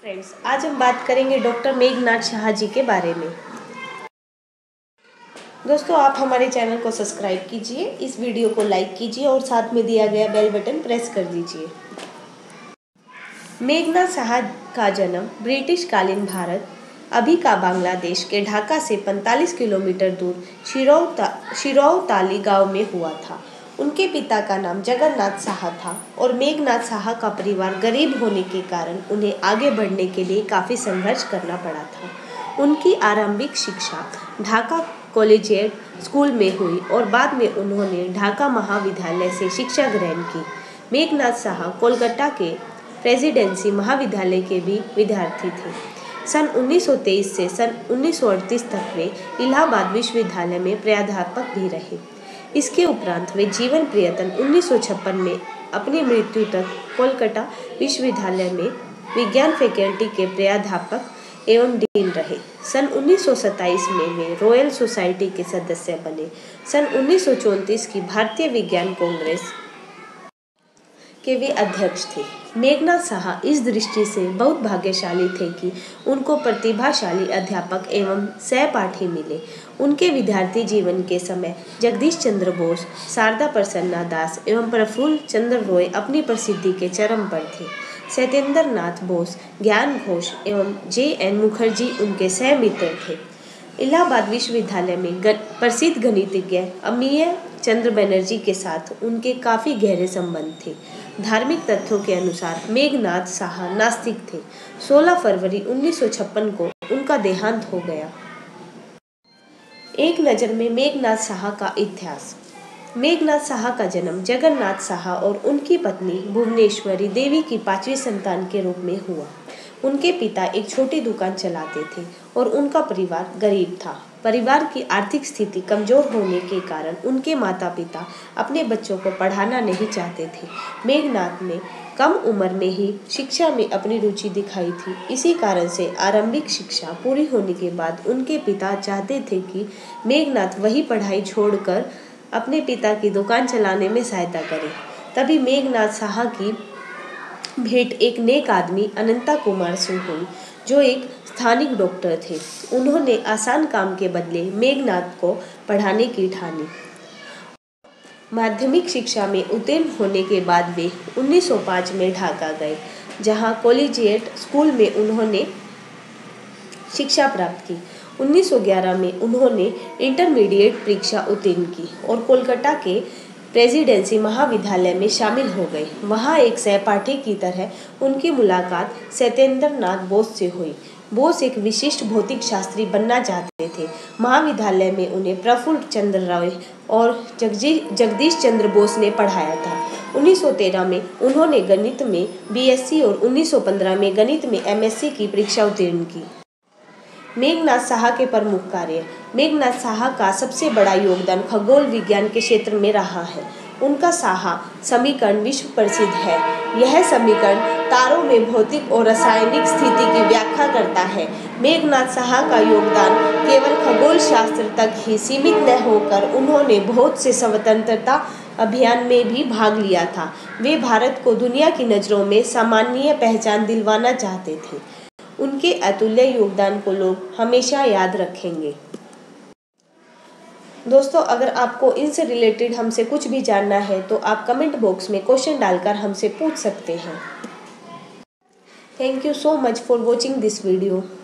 Friends, आज हम बात करेंगे डॉक्टर मेघनाथ साहा जी के बारे में। दोस्तों, आप हमारे चैनल को सब्सक्राइब कीजिए, इस वीडियो को लाइक कीजिए और साथ में दिया गया बेल बटन प्रेस कर दीजिए। मेघनाथ साहा का जन्म ब्रिटिश कालीन भारत, अभी का बांग्लादेश के ढाका से 45 किलोमीटर दूर शिरौताली गांव में हुआ था। उनके पिता का नाम जगन्नाथ साहा था और मेघनाथ साहा का परिवार गरीब होने के कारण उन्हें आगे बढ़ने के लिए काफ़ी संघर्ष करना पड़ा था। उनकी आरंभिक शिक्षा ढाका कॉलेजिएट स्कूल में हुई और बाद में उन्होंने ढाका महाविद्यालय से शिक्षा ग्रहण की। मेघनाथ साहा कोलकाता के प्रेसिडेंसी महाविद्यालय के भी विद्यार्थी थे। सन 1923 से सन 1938 तक वे इलाहाबाद विश्वविद्यालय में प्राध्यापक भी रहे। इसके उपरांत वे जीवन पर्यंत 1956 में अपनी मृत्यु तक कोलकाता विश्वविद्यालय में विज्ञान फैकल्टी के प्राध्यापक एवं डीन रहे। सन 1927 में वे रॉयल सोसाइटी के सदस्य बने। सन 1934 की भारतीय विज्ञान कांग्रेस के वे अध्यक्ष थे। मेघनाथ साहा इस दृष्टि से बहुत भाग्यशाली थे कि उनको प्रतिभाशाली अध्यापक एवं सहपाठी मिले। उनके विद्यार्थी जीवन के समय जगदीश चंद्र बोस, शारदा प्रसन्ना दास एवं प्रफुल्ल चंद्र रॉय अपनी प्रसिद्धि के चरम पर थे। सत्येंद्र नाथ बोस, ज्ञान घोष एवं J.N. मुखर्जी उनके सह मित्र थे। इलाहाबाद विश्वविद्यालय में प्रसिद्ध गणितज्ञ अमीय चंद्र बनर्जी के साथ उनके काफ़ी गहरे संबंध थे। धार्मिक तथ्यों के अनुसार मेघनाथ साहा नास्तिक थे। 16 फरवरी 1956 को उनका देहांत हो गया। एक नज़र में मेघनाथ साहा का इतिहास। मेघनाथ साहा का जन्म जगन्नाथ साहा और उनकी पत्नी भुवनेश्वरी देवी की 5वीं संतान के रूप में हुआ। उनके पिता एक छोटी दुकान चलाते थे और उनका परिवार गरीब था। परिवार की आर्थिक स्थिति कमजोर होने के कारण उनके माता पिता अपने बच्चों को पढ़ाना नहीं चाहते थे। मेघनाथ ने कम उम्र में ही शिक्षा में अपनी रुचि दिखाई थी। इसी कारण से आरंभिक शिक्षा पूरी होने के बाद उनके पिता चाहते थे कि मेघनाथ वही पढ़ाई छोड़कर अपने पिता की दुकान चलाने में सहायता करें। तभी मेघनाथ साहा की भेंट एक नेक आदमी अनंता कुमार से हुई, जो एक स्थानिक डॉक्टर थे। उन्होंने आसान काम के बदले मेघनाथ को पढ़ाने की ठानी। माध्यमिक शिक्षा में उत्तीर्ण होने के बाद वे 1905 में ढाका गए, जहां कॉलेजिएट स्कूल में उन्होंने शिक्षा प्राप्त की। 1911 में उन्होंने इंटरमीडिएट परीक्षा उत्तीर्ण की और कोलकाता के प्रेसिडेंसी महाविद्यालय में शामिल हो गए। वहां एक सहपाठी की तरह उनकी मुलाकात सत्येंद्र नाथ बोस से हुई। बोस एक विशिष्ट भौतिक शास्त्री बनना चाहते थे। महाविद्यालय में उन्हें प्रफुल्ल चंद्र रॉय और जगदीश चंद्र बोस ने पढ़ाया था। 1913 में उन्होंने गणित में BSc और 1915 में गणित में MSc की परीक्षा उत्तीर्ण की। मेघनाथ साहा के प्रमुख कार्य। मेघनाथ साहा का सबसे बड़ा योगदान खगोल विज्ञान के क्षेत्र में रहा है। उनका साहा समीकरण विश्व प्रसिद्ध है। यह समीकरण तारों में भौतिक और रासायनिक स्थिति की व्याख्या करता है। मेघनाथ साहा का योगदान केवल खगोल शास्त्र तक ही सीमित न होकर उन्होंने बहुत से स्वतंत्रता अभियान में भी भाग लिया था। वे भारत को दुनिया की नज़रों में सामान्य पहचान दिलवाना चाहते थे। उनके अतुल्य योगदान को लोग हमेशा याद रखेंगे। दोस्तों, अगर आपको इनसे रिलेटेड हमसे कुछ भी जानना है तो आप कमेंट बॉक्स में क्वेश्चन डालकर हमसे पूछ सकते हैं। Thank you so much for watching this video.